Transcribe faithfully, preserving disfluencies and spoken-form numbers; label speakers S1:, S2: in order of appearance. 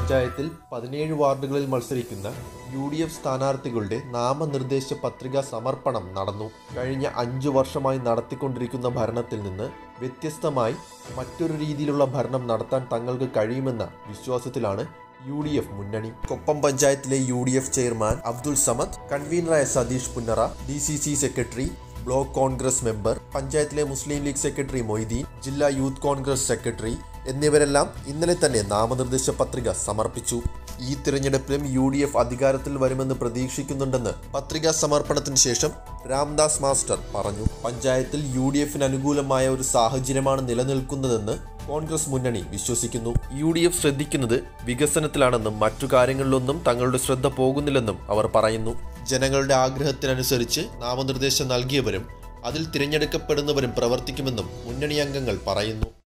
S1: പഞ്ചായത്തിൽ പതിനേഴ് വാർഡുകളിൽ മത്സരിക്കുന്ന യു ഡി എഫ് സ്ഥാനാർത്ഥികളുടെ നാമനിർദ്ദേശ പത്രികാ സമർപ്പണം നടന്നു. കഴിഞ്ഞ അഞ്ചു വർഷമായി നടത്തിക്കൊണ്ടിരിക്കുന്ന ഭരണത്തിൽ നിന്ന് വ്യത്യസ്തമായി മറ്റൊരു രീതിയിലുള്ള ഭരണം നടത്താൻ തങ്ങൾക്ക് കഴിയുമെന്ന വിശ്വാസത്തിലാണ് യു ഡി എഫ് മുന്നണി. കൊപ്പം പഞ്ചായത്തിലെ U D F chairman Abdul Samad, കൺവീനറായ Satheesh Punnara, D C C secretary, block Congress member, പഞ്ചായത്തിലെ മുസ്ലിം ലീഗ് സെക്രട്ടറി മൊയ്തീൻ, ജില്ലാ യൂത്ത് കോൺഗ്രസ് സെക്രട്ടറി എന്നിവരെല്ലാം ഇന്നലെ തന്നെ നാമനിർദ്ദേശ പത്രിക സമർപ്പിച്ചു. ഈ തിരഞ്ഞെടുപ്പിലും യു ഡി എഫ് അധികാരത്തിൽ വരുമെന്ന് പ്രതീക്ഷിക്കുന്നുണ്ടെന്ന് പത്രികാ സമർപ്പണത്തിന് ശേഷം രാംദാസ് മാസ്റ്റർ പറഞ്ഞു. പഞ്ചായത്തിൽ യു ഡി എഫിന് അനുകൂലമായ ഒരു സാഹചര്യമാണ് നിലനിൽക്കുന്നതെന്ന് കോൺഗ്രസ് മുന്നണി വിശ്വസിക്കുന്നു. യു ഡി എഫ് ശ്രദ്ധിക്കുന്നത് വികസനത്തിലാണെന്നും മറ്റു കാര്യങ്ങളിലൊന്നും തങ്ങളുടെ ശ്രദ്ധ പോകുന്നില്ലെന്നും അവർ പറയുന്നു. ജനങ്ങളുടെ ആഗ്രഹത്തിനനുസരിച്ച് നാമനിർദ്ദേശം നൽകിയവരും അതിൽ തിരഞ്ഞെടുക്കപ്പെടുന്നവരും പ്രവർത്തിക്കുമെന്നും മുന്നണി അംഗങ്ങൾ പറയുന്നു.